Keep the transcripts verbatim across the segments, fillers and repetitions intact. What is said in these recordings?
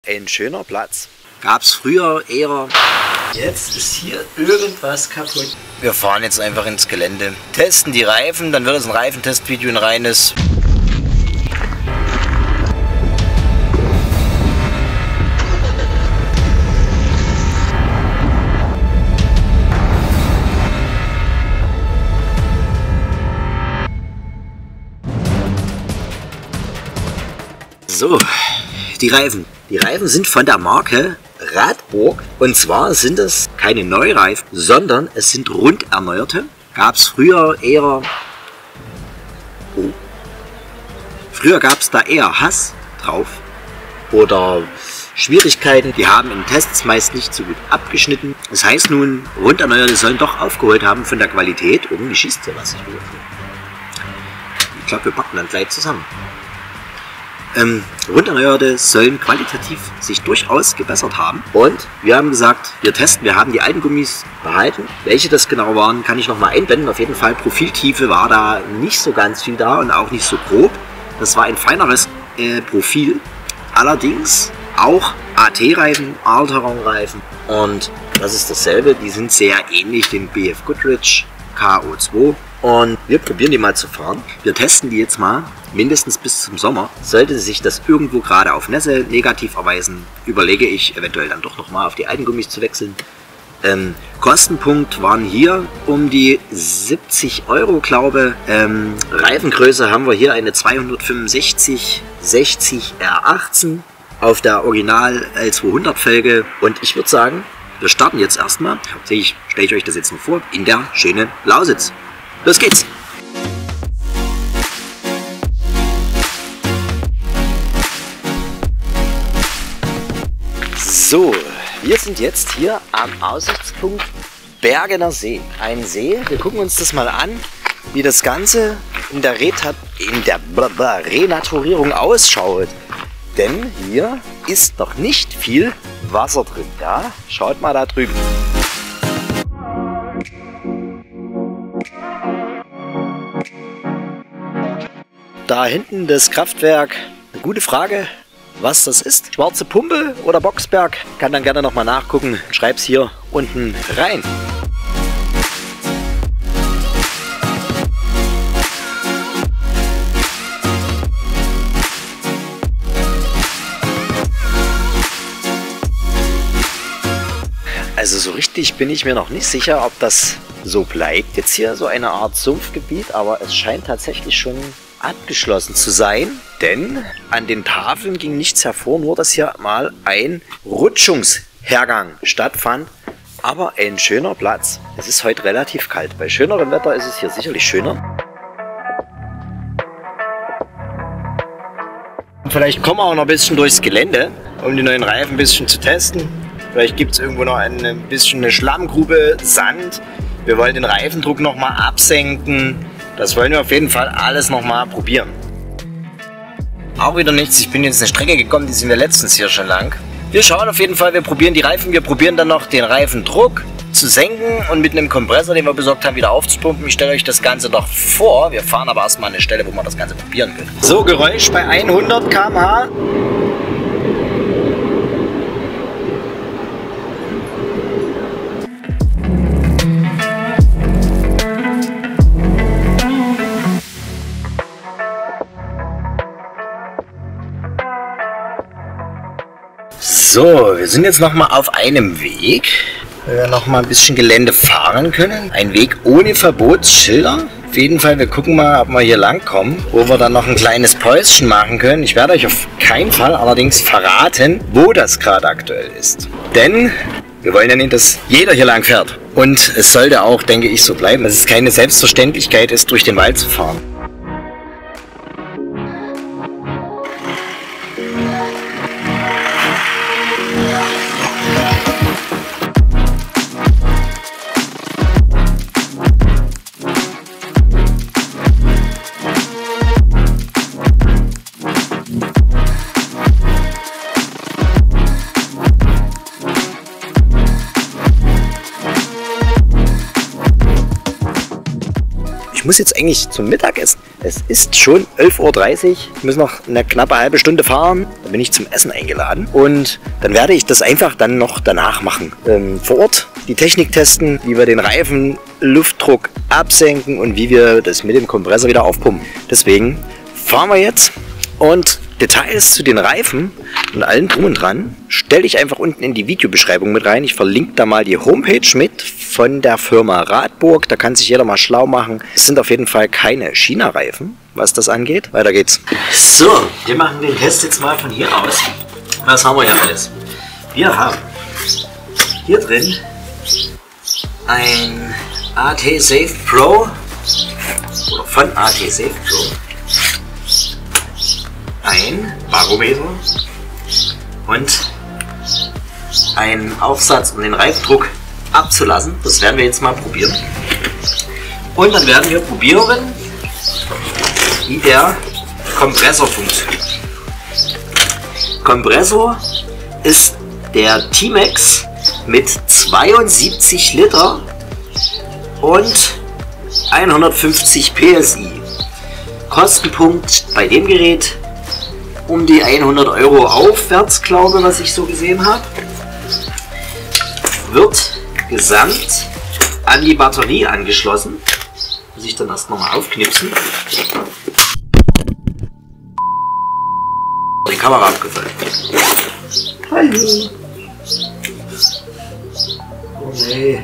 Ein schöner Platz. Gab es früher eher. Jetzt ist hier irgendwas kaputt. Wir fahren jetzt einfach ins Gelände, testen die Reifen, dann wird es ein Reifentestvideo, ein reines. So, die Reifen. Die Reifen sind von der Marke Radburg. Und zwar sind es keine Neureifen, sondern es sind rund erneuerte. Gab es früher eher... Oh. Früher gab es da eher Hass drauf. Oder Schwierigkeiten. Die haben in Tests meist nicht so gut abgeschnitten. Das heißt nun, rund erneuerte sollen doch aufgeholt haben von der Qualität. Irgendwie schießt hier was. Ich glaube, wir packen dann gleich zusammen. Ähm, Runderneuerte sollen qualitativ sich durchaus gebessert haben. Und wir haben gesagt, wir testen, wir haben die alten Gummis behalten. Welche das genau waren, kann ich nochmal einblenden. Auf jeden Fall, Profiltiefe war da nicht so ganz viel da und auch nicht so grob. Das war ein feineres äh, Profil. Allerdings auch A T-Reifen, Allterrain-Reifen. Und das ist dasselbe. Die sind sehr ähnlich dem B F Goodrich K O zwei. Und wir probieren die mal zu fahren. Wir testen die jetzt mal mindestens bis zum Sommer. Sollte sich das irgendwo gerade auf Nässe negativ erweisen, überlege ich eventuell dann doch nochmal auf die alten Gummis zu wechseln. Ähm, Kostenpunkt waren hier um die siebzig Euro, glaube ich. Ähm, Reifengröße haben wir hier eine zweihundertfünfundsechzig sechzig R achtzehn auf der Original L zweihundert Felge. Und ich würde sagen, wir starten jetzt erstmal, hauptsächlich stelle ich euch das jetzt nur vor, in der schönen Lausitz. Los geht's! So, wir sind jetzt hier am Aussichtspunkt Bergener See. Ein See, wir gucken uns das mal an, wie das Ganze in der, Reta in der Renaturierung ausschaut. Denn hier ist noch nicht viel Wasser drin. Ja? Schaut mal da drüben. Da hinten das Kraftwerk, eine gute Frage, was das ist. Schwarze Pumpe oder Boxberg? Kann dann gerne nochmal nachgucken. Schreib's hier unten rein. Also so richtig bin ich mir noch nicht sicher, ob das so bleibt. Jetzt hier so eine Art Sumpfgebiet, aber es scheint tatsächlich schon abgeschlossen zu sein, denn an den Tafeln ging nichts hervor, nur dass hier mal ein Rutschungshergang stattfand. Aber ein schöner Platz. Es ist heute relativ kalt. Bei schönerem Wetter ist es hier sicherlich schöner. Vielleicht kommen wir auch noch ein bisschen durchs Gelände, um die neuen Reifen ein bisschen zu testen. Vielleicht gibt es irgendwo noch ein bisschen eine Schlammgrube, Sand. Wir wollen den Reifendruck noch mal absenken. Das wollen wir auf jeden Fall alles noch mal probieren. Auch wieder nichts. Ich bin jetzt eine Strecke gekommen, die sind wir letztens hier schon lang. Wir schauen auf jeden Fall, wir probieren die Reifen. Wir probieren dann noch den Reifendruck zu senken und mit einem Kompressor, den wir besorgt haben, wieder aufzupumpen. Ich stelle euch das Ganze noch vor. Wir fahren aber erstmal an eine Stelle, wo wir das Ganze probieren können. So, Geräusch bei hundert Kilometer pro Stunde. So, wir sind jetzt noch mal auf einem Weg, wo wir noch mal ein bisschen Gelände fahren können. Ein Weg ohne Verbotsschilder. Auf jeden Fall, wir gucken mal, ob wir hier lang kommen, wo wir dann noch ein kleines Päuschen machen können. Ich werde euch auf keinen Fall allerdings verraten, wo das gerade aktuell ist. Denn wir wollen ja nicht, dass jeder hier lang fährt. Und es sollte auch, denke ich, so bleiben, dass es keine Selbstverständlichkeit ist, durch den Wald zu fahren. ich muss jetzt eigentlich zum Mittagessen. Es ist schon elf Uhr dreißig. Ich muss noch eine knappe halbe Stunde fahren. Dann bin ich zum Essen eingeladen. Und dann werde ich das einfach dann noch danach machen. Ähm, vor Ort die Technik testen, wie wir den Reifen Luftdruck absenken und wie wir das mit dem Kompressor wieder aufpumpen. Deswegen fahren wir jetzt und Details zu den Reifen und allem drum und dran stelle ich einfach unten in die Videobeschreibung mit rein. Ich verlinke da mal die Homepage mit von der Firma Radburg. Da kann sich jeder mal schlau machen. Es sind auf jeden Fall keine China-Reifen, was das angeht. Weiter geht's. So, wir machen den Test jetzt mal von hier aus. Was haben wir hier alles? Wir haben hier drin ein A T Safe Pro oder von A T Safe Pro. Ein Barometer und ein Aufsatz, um den Reifendruck abzulassen. Das werden wir jetzt mal probieren. Und dann werden wir probieren, wie der Kompressor funktioniert. Kompressor ist der T-Max mit zweiundsiebzig Liter und hundertfünfzig P S I. Kostenpunkt bei dem Gerät um die hundert Euro aufwärts, glaube ich, was ich so gesehen habe. Wird gesamt an die Batterie angeschlossen. Muss ich dann erst nochmal aufknipsen. Die Kamera abgefallen. Hallo. Oh nee.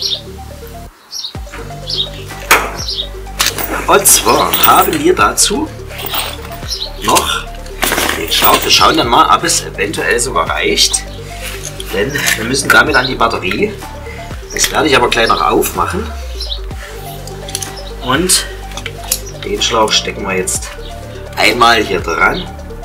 Und zwar haben wir dazu noch den Schlauch. Wir schauen dann mal, ob es eventuell sogar reicht. Denn wir müssen damit an die Batterie. Das werde ich aber gleich noch aufmachen. Und den Schlauch stecken wir jetzt einmal hier dran.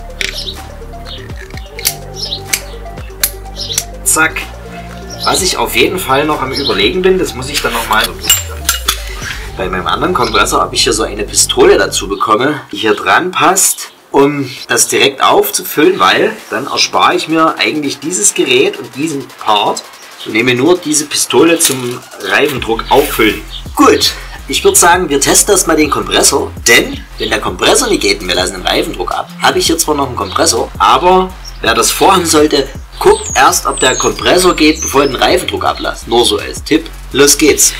Zack. Was ich auf jeden Fall noch am Überlegen bin, das muss ich dann nochmal bei meinem anderen Kompressor, ob ich hier so eine Pistole dazu bekomme, die hier dran passt, um das direkt aufzufüllen, weil dann erspare ich mir eigentlich dieses Gerät und diesen Part und nehme nur diese Pistole zum Reifendruck auffüllen. Gut, ich würde sagen, wir testen erstmal den Kompressor, denn wenn der Kompressor nicht geht und wir lassen den Reifendruck ab, habe ich hier zwar noch einen Kompressor, aber wer das vorhaben sollte, guckt erst, ob der Kompressor geht, bevor ihr den Reifendruck ablasst. Nur so als Tipp. Los geht's!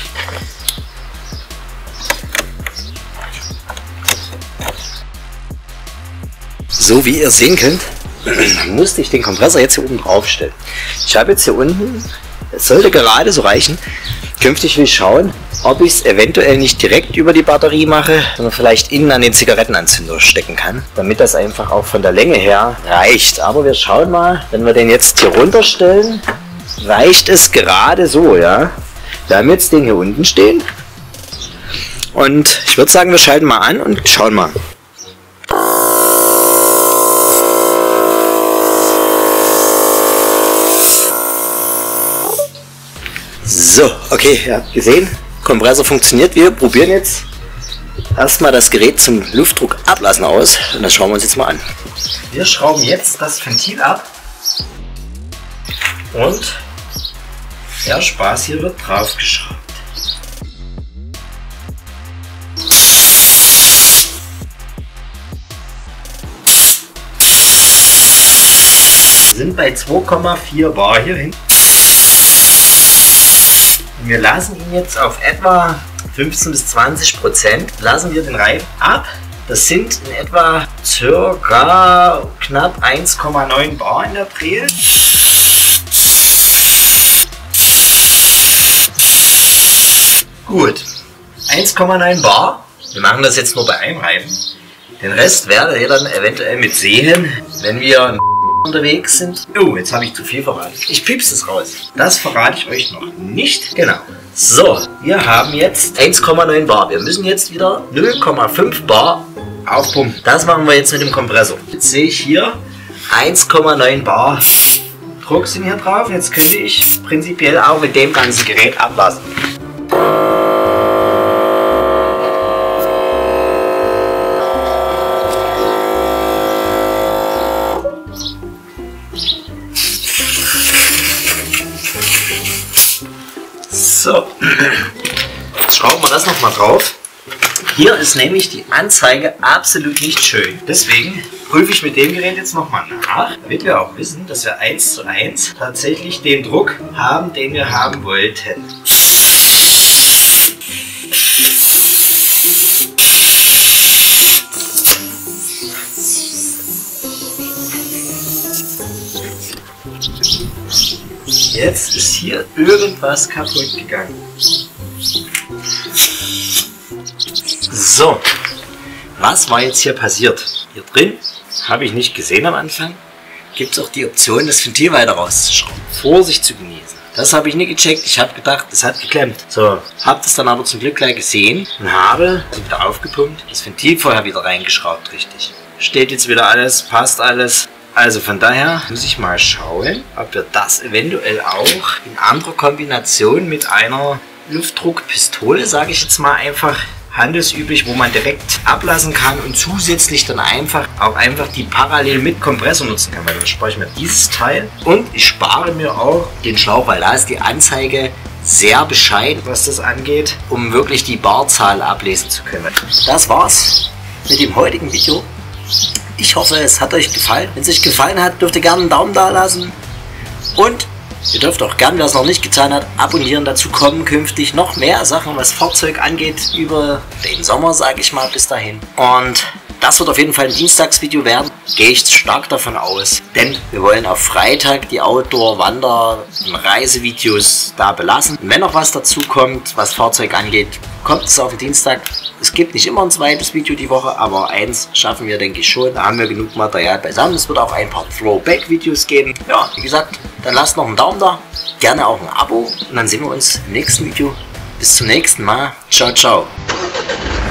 So wie ihr sehen könnt, musste ich den Kompressor jetzt hier oben drauf stellen. Ich habe jetzt hier unten, es sollte gerade so reichen. Künftig will ich schauen, ob ich es eventuell nicht direkt über die Batterie mache, sondern vielleicht innen an den Zigarettenanzünder stecken kann, damit das einfach auch von der Länge her reicht. Aber wir schauen mal, wenn wir den jetzt hier runterstellen, reicht es gerade so, ja. Wir haben jetzt den hier unten stehen und ich würde sagen, wir schalten mal an und schauen mal. So, okay, ihr habt gesehen, Kompressor funktioniert. Wir probieren jetzt erstmal das Gerät zum Luftdruck ablassen aus und das schauen wir uns jetzt mal an. Wir schrauben jetzt das Ventil ab und der Spaß hier wird drauf geschraubt. Wir sind bei zwei Komma vier Bar hier hinten. Wir lassen ihn jetzt auf etwa fünfzehn bis zwanzig Prozent. Lassen wir den Reifen ab. Das sind in etwa circa knapp eins Komma neun Bar in der Dreh. Gut, eins Komma neun Bar. Wir machen das jetzt nur bei einem Reifen. Den Rest werdet ihr dann eventuell mit sehen, wenn wir unterwegs sind. Oh, jetzt habe ich zu viel verraten. Ich piepse es raus. Das verrate ich euch noch nicht. Genau. So, wir haben jetzt eins Komma neun Bar. Wir müssen jetzt wieder null Komma fünf Bar aufpumpen. Das machen wir jetzt mit dem Kompressor. Jetzt sehe ich hier eins Komma neun Bar Druck sind hier drauf. Jetzt könnte ich prinzipiell auch mit dem ganzen Gerät ablassen. So, jetzt schrauben wir das nochmal drauf. Hier ist nämlich die Anzeige absolut nicht schön. Deswegen prüfe ich mit dem Gerät jetzt nochmal nach, damit wir auch wissen, dass wir eins zu eins tatsächlich den Druck haben, den wir haben wollten. Jetzt ist hier irgendwas kaputt gegangen. So, was war jetzt hier passiert? Hier drin, habe ich nicht gesehen am Anfang, gibt es auch die Option, das Ventil weiter rauszuschrauben. Vorsicht zu genießen. Das habe ich nie gecheckt. Ich habe gedacht, es hat geklemmt. So, habe das dann aber zum Glück gleich gesehen und habe wieder aufgepumpt, das Ventil vorher wieder reingeschraubt, richtig. Steht jetzt wieder alles, passt alles. Also von daher muss ich mal schauen, ob wir das eventuell auch in anderer Kombination mit einer Luftdruckpistole, sage ich jetzt mal einfach, handelsüblich, wo man direkt ablassen kann und zusätzlich dann einfach auch einfach die parallel mit Kompressor nutzen kann, weil dann spare ich mir dieses Teil und ich spare mir auch den Schlauch, weil da ist die Anzeige sehr bescheiden, was das angeht, um wirklich die Barzahl ablesen zu können. Das war's mit dem heutigen Video. Ich hoffe, es hat euch gefallen. Wenn es euch gefallen hat, dürft ihr gerne einen Daumen da lassen und ihr dürft auch gern, wer es noch nicht getan hat, abonnieren. Dazu kommen künftig noch mehr Sachen, was Fahrzeug angeht, über den Sommer, sage ich mal, bis dahin. Und das wird auf jeden Fall ein Dienstagsvideo werden, gehe ich stark davon aus. Denn wir wollen auf Freitag die Outdoor-, Wander- und Reisevideos da belassen. Und wenn noch was dazu kommt, was Fahrzeug angeht, kommt es auf den Dienstag. Es gibt nicht immer ein zweites Video die Woche, aber eins schaffen wir, denke ich schon. Da haben wir genug Material beisammen. Es wird auch ein paar Throwback-Videos geben. Ja, wie gesagt, dann lasst noch einen Daumen da, gerne auch ein Abo und dann sehen wir uns im nächsten Video. Bis zum nächsten Mal. Ciao, ciao.